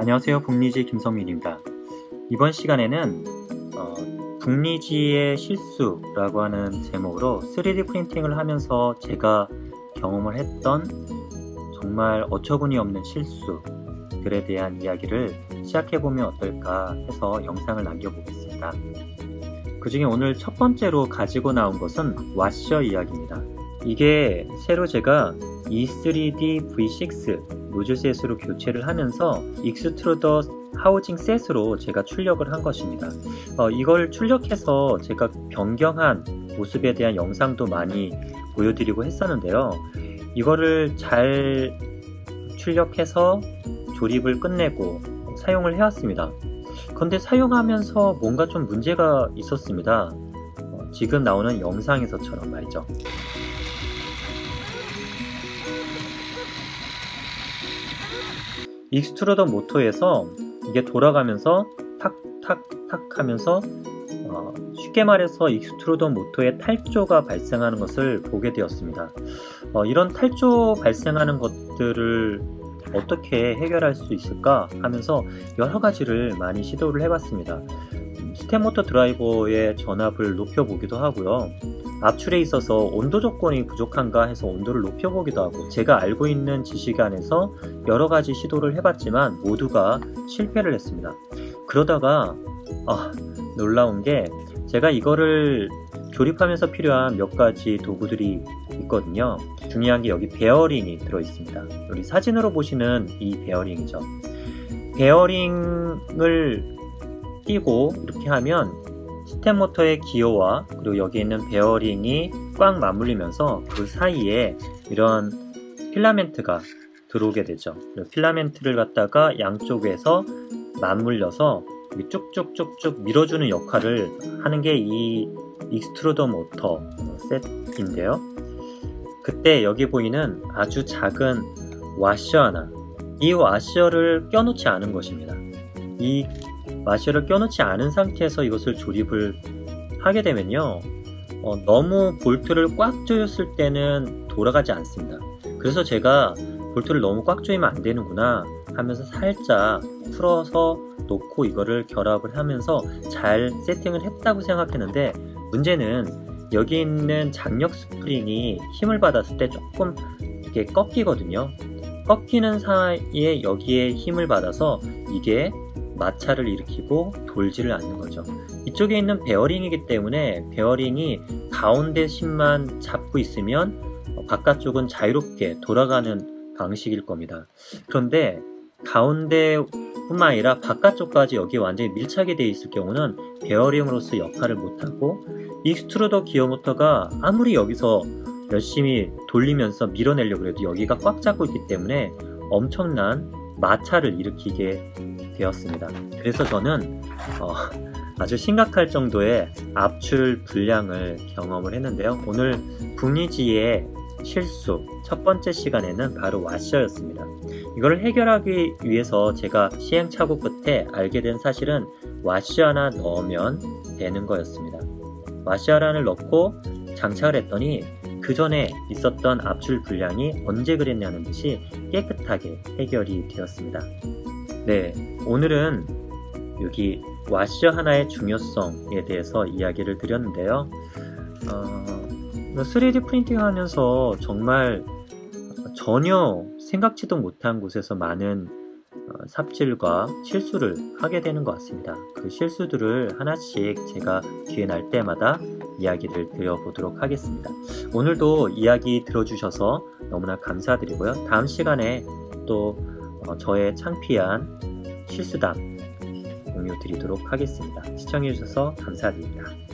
안녕하세요. 북리지 김성민입니다. 이번 시간에는 북리지의 실수라고 하는 제목으로 3D 프린팅을 하면서 제가 경험을 했던 정말 어처구니 없는 실수들에 대한 이야기를 시작해보면 어떨까 해서 영상을 남겨보겠습니다. 그 중에 오늘 첫 번째로 가지고 나온 것은 와셔 이야기입니다. 이게 새로 제가 E3D V6 노즐셋으로 교체를 하면서 익스트루더 하우징 셋으로 제가 출력을 한 것입니다. 이걸 출력해서 제가 변경한 모습에 대한 영상도 많이 보여드리고 했었는데요. 이거를 잘 출력해서 조립을 끝내고 사용을 해왔습니다. 그런데 사용하면서 뭔가 좀 문제가 있었습니다. 지금 나오는 영상에서처럼 말이죠. 익스트루더 모터에서 이게 돌아가면서 탁탁탁 하면서 쉽게 말해서 익스트루더 모터의 탈조가 발생하는 것을 보게 되었습니다. 이런 탈조 발생하는 것들을 어떻게 해결할 수 있을까 하면서 여러 가지를 많이 시도를 해봤습니다. 스텝모터 드라이버의 전압을 높여보기도 하고요. 압출에 있어서 온도 조건이 부족한가 해서 온도를 높여보기도 하고, 제가 알고 있는 지식 안에서 여러 가지 시도를 해봤지만 모두가 실패를 했습니다. 그러다가 놀라운 게, 제가 이거를 조립하면서 필요한 몇 가지 도구들이 있거든요. 중요한 게 여기 베어링이 들어있습니다. 여기 사진으로 보시는 이 베어링이죠. 베어링을 끼고 이렇게 하면 스텝모터의 기어와 그리고 여기 있는 베어링이 꽉 맞물리면서 그 사이에 이런 필라멘트가 들어오게 되죠. 필라멘트를 갖다가 양쪽에서 맞물려서 쭉쭉쭉쭉 밀어주는 역할을 하는 게 이 익스트루더 모터 셋인데요. 그때 여기 보이는 아주 작은 와셔 하나, 이 와셔를 껴놓지 않은 것입니다. 이 와셔를 껴놓지 않은 상태에서 이것을 조립을 하게 되면요, 너무 볼트를 꽉 조였을 때는 돌아가지 않습니다. 그래서 제가 볼트를 너무 꽉 조이면 안 되는구나 하면서 살짝 풀어서 놓고 이거를 결합을 하면서 잘 세팅을 했다고 생각했는데, 문제는 여기 있는 장력 스프링이 힘을 받았을 때 조금 이렇게 꺾이거든요. 꺾이는 사이에 여기에 힘을 받아서 이게 마찰을 일으키고 돌지를 않는 거죠. 이쪽에 있는 베어링이기 때문에 베어링이 가운데 심만 잡고 있으면 바깥쪽은 자유롭게 돌아가는 방식일 겁니다. 그런데 가운데 뿐만 아니라 바깥쪽까지 여기 완전히 밀착이 되어 있을 경우는 베어링으로서 역할을 못하고, 익스트루더 기어 모터가 아무리 여기서 열심히 돌리면서 밀어내려고 해도 여기가 꽉 잡고 있기 때문에 엄청난 마찰을 일으키게 되었습니다. 그래서 저는 아주 심각할 정도의 압출 불량을 경험을 했는데요. 오늘 북리지의 실수 첫 번째 시간에는 바로 와셔였습니다. 이걸 해결하기 위해서 제가 시행착오 끝에 알게 된 사실은 와셔 하나 넣으면 되는 거였습니다. 와셔 하나를 넣고 장착을 했더니 그 전에 있었던 압출 불량이 언제 그랬냐는 듯이 깨끗하게 해결이 되었습니다. 네, 오늘은 여기 와셔 하나의 중요성에 대해서 이야기를 드렸는데요. 3D 프린팅 하면서 정말 전혀 생각지도 못한 곳에서 많은 삽질과 실수를 하게 되는 것 같습니다. 그 실수들을 하나씩 제가 기회 날 때마다 이야기를 드려보도록 하겠습니다. 오늘도 이야기 들어주셔서 너무나 감사드리고요. 다음 시간에 또 저의 창피한 실수담 공유 드리도록 하겠습니다. 시청해주셔서 감사드립니다.